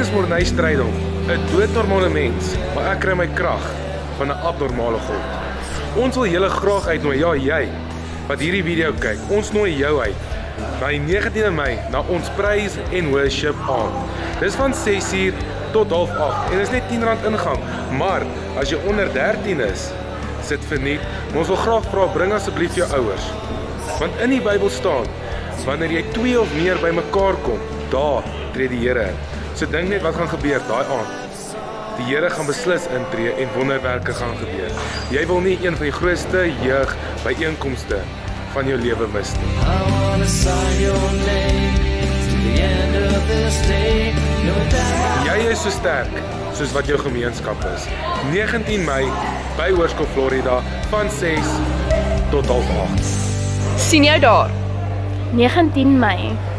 is Morney Strydom, 'n doodnormale mens, maar ek kry my krag van 'n abnormale God. Ons wil julle graag uitnooi, ja jy, wat hierdie video kyk, ons nooi jou uit, na die 19de Mei, na ons praise en worship aand. Dis van 6 uur tot 7:30 en is net R10 ingang, maar as jy onder 13 is, sit verniet, maar ons wil graag vra, bring asseblief jou ouers. Want in die Bybel staan, wanneer jy 2 of meer by mekaar kom, daar tree die Here in. So dink net wat gaan gebeur daai aand. Die Here gaan beslis intree en wonderwerke gaan gebeur. Jy wil nie een van die grootste jeugbyeenkomste van jou lewe mis nie. Jy is so sterk soos wat jou gemeenskap is. 19 Mei by Hoërskool Florida van 6 tot 7:30. Sien jou daar. 19 Mei.